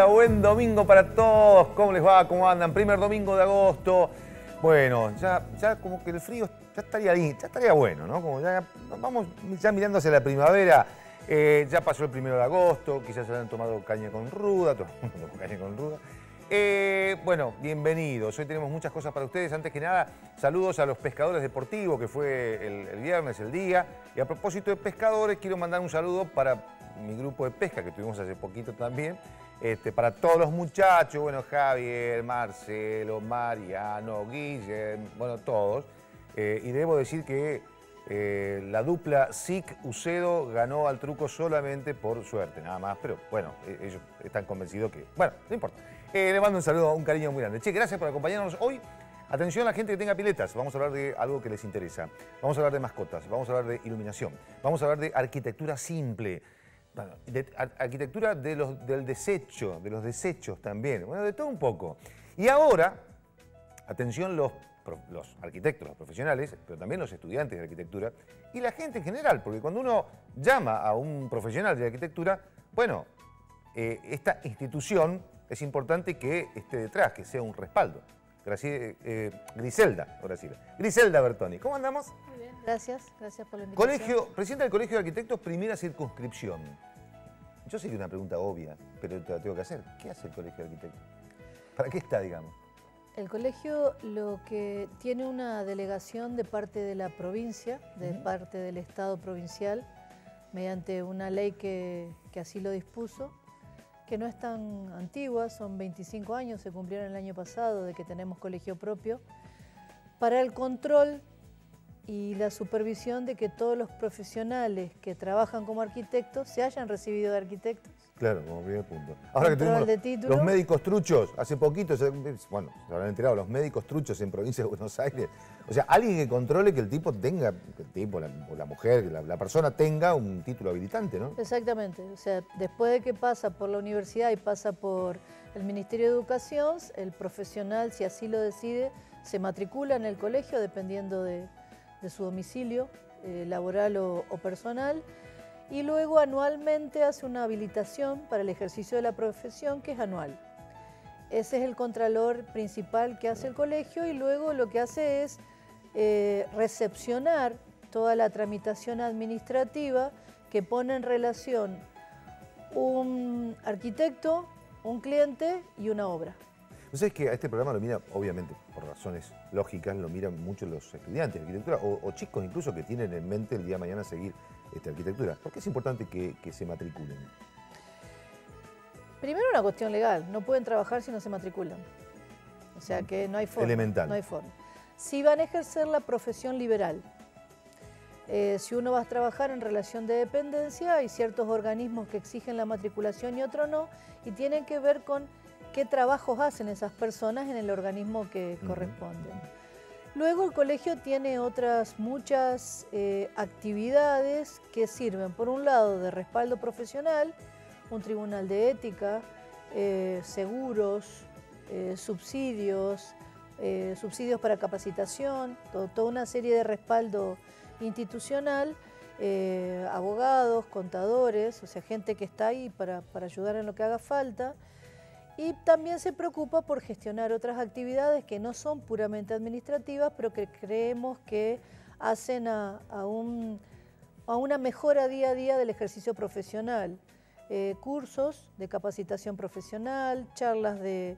buen domingo para todos. ¿Cómo les va? ¿Cómo andan? Primer domingo de agosto. Bueno, ya como que el frío ya estaría bueno, ¿no? Como ya vamos ya mirando hacia la primavera. Ya pasó el 1 de agosto, quizás se han tomado caña con ruda, todo el mundo con caña con ruda. Bueno, bienvenidos. Hoy tenemos muchas cosas para ustedes. Antes que nada, saludos a los pescadores deportivos, que fue el viernes, el día. Y a propósito de pescadores, quiero mandar un saludo para mi grupo de pesca, que tuvimos hace poquito también. Para todos los muchachos, bueno, Javier, Marcelo, Mariano, Guillermo, bueno, todos. Y debo decir que la dupla SIC-Ucedo ganó al truco solamente por suerte, nada más. Pero bueno, ellos están convencidos que... Bueno, no importa. Le mando un saludo, un cariño muy grande. Che, gracias por acompañarnos hoy. Atención a la gente que tenga piletas. Vamos a hablar de algo que les interesa. Vamos a hablar de mascotas, vamos a hablar de iluminación, vamos a hablar de arquitectura simple. Bueno, de arquitectura del desecho, de los desechos también, bueno, de todo un poco. Y ahora, atención los arquitectos, los profesionales, pero también los estudiantes de arquitectura y la gente en general, porque cuando uno llama a un profesional de arquitectura, bueno, esta institución es importante que esté detrás, que sea un respaldo. Griselda Bertoni, ¿cómo andamos? Muy bien, gracias por la invitación. Presidenta del Colegio de Arquitectos, primera circunscripción. Yo sé que es una pregunta obvia, pero te la tengo que hacer. ¿Qué hace el Colegio de Arquitectos? ¿Para qué está, digamos? El colegio lo que tiene una delegación de parte de la provincia, de parte del Estado provincial, mediante una ley que así lo dispuso, que no es tan antigua, son 25 años, se cumplieron el año pasado de que tenemos colegio propio, para el control y la supervisión de que todos los profesionales que trabajan como arquitectos se hayan recibido de arquitectos. Claro, como primer punto. Ahora que tuvimos los médicos truchos, hace poquito, bueno, se habrán enterado, los médicos truchos en provincia de Buenos Aires. O sea, alguien que controle que el tipo tenga, o la mujer, la persona tenga un título habilitante, ¿no? Exactamente. O sea, después de que pasa por la universidad y pasa por el Ministerio de Educación, el profesional, si así lo decide, se matricula en el colegio dependiendo de su domicilio laboral o personal. Y luego anualmente hace una habilitación para el ejercicio de la profesión que es anual. Ese es el contralor principal que hace el colegio y luego lo que hace es recepcionar toda la tramitación administrativa que pone en relación un arquitecto, un cliente y una obra. ¿Sabes que a este programa lo mira, obviamente, por razones lógicas, lo miran mucho los estudiantes de arquitectura o chicos incluso que tienen en mente el día de mañana seguir arquitectura? ¿Por qué es importante que se matriculen? Primero una cuestión legal, no pueden trabajar si no se matriculan. O sea que no hay forma. Elemental. No hay forma. Si van a ejercer la profesión liberal, si uno va a trabajar en relación de dependencia, hay ciertos organismos que exigen la matriculación y otros no, y tienen que ver con qué trabajos hacen esas personas en el organismo que corresponden. Luego el colegio tiene otras muchas actividades que sirven, por un lado, de respaldo profesional, un tribunal de ética, seguros, subsidios para capacitación, toda una serie de respaldo institucional, abogados, contadores, o sea, gente que está ahí para ayudar en lo que haga falta. Y también se preocupa por gestionar otras actividades que no son puramente administrativas, pero que creemos que hacen a una mejora día a día del ejercicio profesional. Cursos de capacitación profesional, charlas de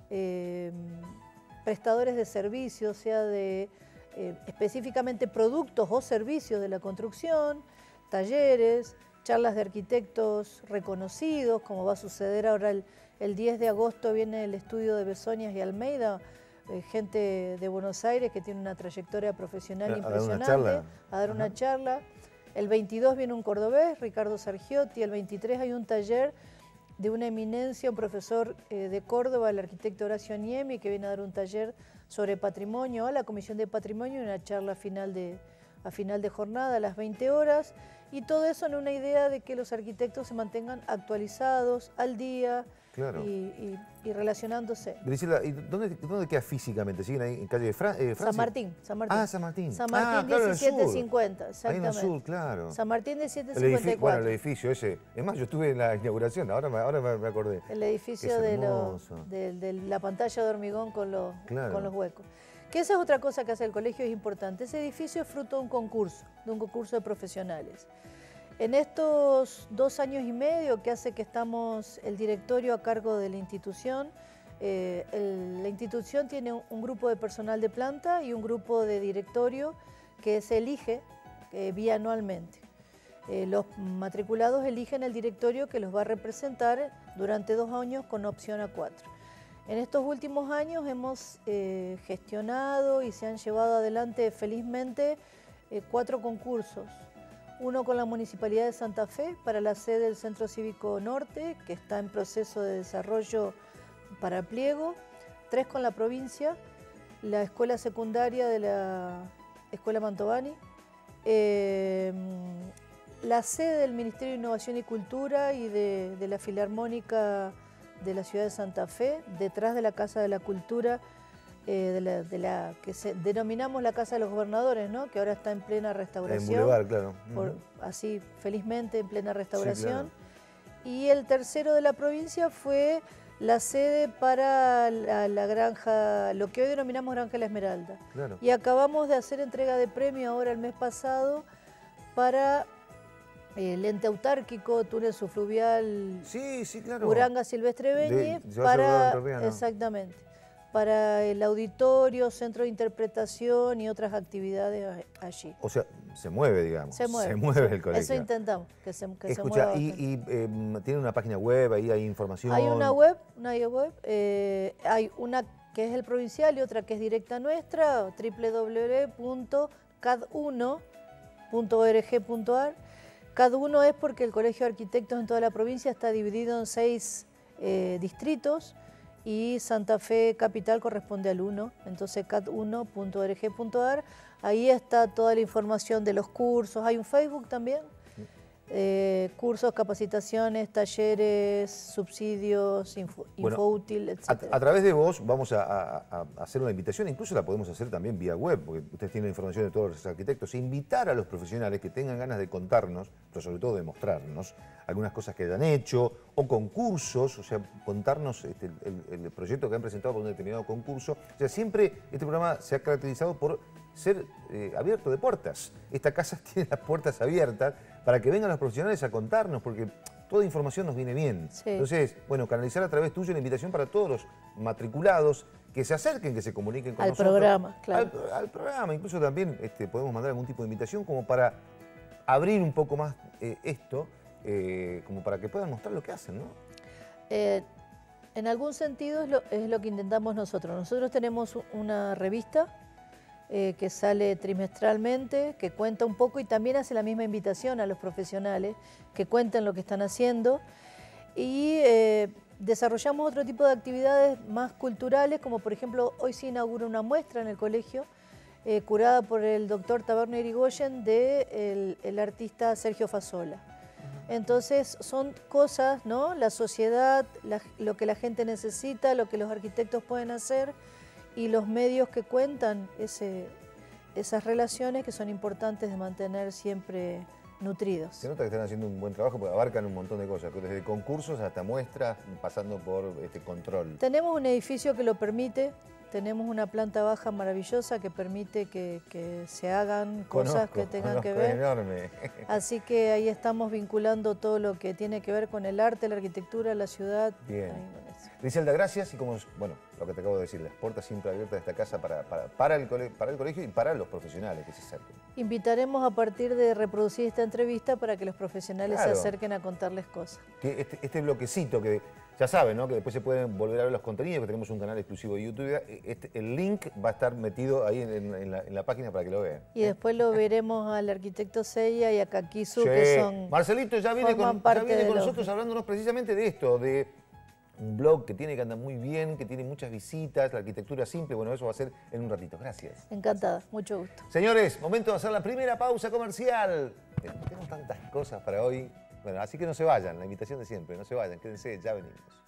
prestadores de servicios, sea de específicamente productos o servicios de la construcción, talleres, charlas de arquitectos reconocidos, como va a suceder ahora el 10 de agosto viene el estudio de Besoñas y Almeida, gente de Buenos Aires que tiene una trayectoria profesional impresionante, a dar una charla. El 22 viene un cordobés, Ricardo Sargiotti, el 23 hay un taller de una eminencia, un profesor de Córdoba, el arquitecto Horacio Niemi, que viene a dar un taller sobre patrimonio a la Comisión de Patrimonio y una charla a final de jornada a las 20 horas. Y todo eso en una idea de que los arquitectos se mantengan actualizados, al día, Claro. y relacionándose. Grisela, ¿y dónde queda físicamente? ¿Siguen ahí en calle de Francia? San Martín. Ah, San Martín. San Martín, claro, 1750, Ahí exactamente. en el sur, claro. San Martín, 1754. Bueno, el edificio ese. Es más, yo estuve en la inauguración, ahora me acordé. El edificio de la pantalla de hormigón con los huecos. Que esa es otra cosa que hace el colegio, es importante. Ese edificio es fruto de un concurso de profesionales. En estos 2 años y medio que hace que estamos el directorio a cargo de la institución, la institución tiene un grupo de personal de planta y un grupo de directorio que se elige bianualmente. Los matriculados eligen el directorio que los va a representar durante 2 años con opción a 4. En estos últimos años hemos gestionado y se han llevado adelante felizmente 4 concursos. Uno con la Municipalidad de Santa Fe para la sede del Centro Cívico Norte, que está en proceso de desarrollo para pliego. 3 con la provincia, la escuela secundaria de la Escuela Mantovani, la sede del Ministerio de Innovación y Cultura y de la Filarmónica de la ciudad de Santa Fe, detrás de la Casa de la Cultura, que denominamos la Casa de los Gobernadores, ¿no? Que ahora está en plena restauración. En Boulevard, claro. Así, felizmente, en plena restauración. Sí, claro. Y el tercero de la provincia fue la sede para la granja, lo que hoy denominamos Granja La Esmeralda. Claro. Y acabamos de hacer entrega de premio ahora el mes pasado para el ente autárquico, túnel subfluvial, claro. Uranga Silvestre Beñe, exactamente, para el auditorio, centro de interpretación y otras actividades allí. O sea, se mueve, digamos. Se mueve el colegio. Eso intentamos, que se mueva. Escucha, tiene una página web, ahí hay información. Hay una web, hay una que es el provincial y otra que es directa nuestra, www.cad1.org.ar. CAD1 es porque el Colegio de Arquitectos en toda la provincia está dividido en 6 distritos y Santa Fe Capital corresponde al 1, entonces cad1.org.ar, ahí está toda la información de los cursos, hay un Facebook también, cursos, capacitaciones, talleres, subsidios, infoútil, etc. A través de vos vamos a hacer una invitación, incluso la podemos hacer también vía web, porque ustedes tienen la información de todos los arquitectos, e invitar a los profesionales que tengan ganas de contarnos, pero sobre todo de mostrarnos, algunas cosas que hayan hecho, o concursos, o sea, contarnos el proyecto que han presentado por un determinado concurso. O sea, siempre este programa se ha caracterizado por ser abierto de puertas. Esta casa tiene las puertas abiertas para que vengan los profesionales a contarnos, porque toda información nos viene bien. Sí. Entonces, bueno, canalizar a través tuyo la invitación para todos los matriculados que se acerquen, que se comuniquen con nosotros. Al programa, claro. Al programa, incluso también podemos mandar algún tipo de invitación como para abrir un poco más esto, como para que puedan mostrar lo que hacen, ¿no? En algún sentido es lo que intentamos nosotros. Nosotros tenemos una revista que sale trimestralmente, que cuenta un poco y también hace la misma invitación a los profesionales que cuenten lo que están haciendo. Y desarrollamos otro tipo de actividades más culturales, como por ejemplo hoy se inaugura una muestra en el colegio, curada por el doctor Taberna Irigoyen del artista Sergio Fasola. Entonces son cosas, ¿no? La sociedad, lo que la gente necesita, lo que los arquitectos pueden hacer y los medios que cuentan esas relaciones que son importantes de mantener siempre nutridos. Se nota que están haciendo un buen trabajo porque abarcan un montón de cosas, desde concursos hasta muestras, pasando por control. Tenemos un edificio que lo permite. Tenemos una planta baja maravillosa que permite que se hagan cosas que tengan que ver. Enorme. Así que ahí estamos vinculando todo lo que tiene que ver con el arte, la arquitectura, la ciudad. Bien. Griselda, gracias. Y como, bueno, lo que te acabo de decir, las puertas siempre abiertas de esta casa para el colegio y para los profesionales que se acerquen. Invitaremos a partir de reproducir esta entrevista para que los profesionales se acerquen a contarles cosas. Que este bloquecito que ya saben, ¿no? Que después se pueden volver a ver los contenidos, que tenemos un canal exclusivo de YouTube. El link va a estar metido ahí en la página para que lo vean. Y después lo veremos al arquitecto Seiya y a Kakisu, que son... Marcelito ya viene con nosotros hablándonos precisamente de esto, de un blog que anda muy bien, que tiene muchas visitas, la arquitectura simple. Bueno, eso va a ser en un ratito. Gracias. Encantada, mucho gusto. Señores, momento de hacer la primera pausa comercial. Tenemos tantas cosas para hoy. Bueno, así que no se vayan, la invitación de siempre, no se vayan, quédense, ya venimos.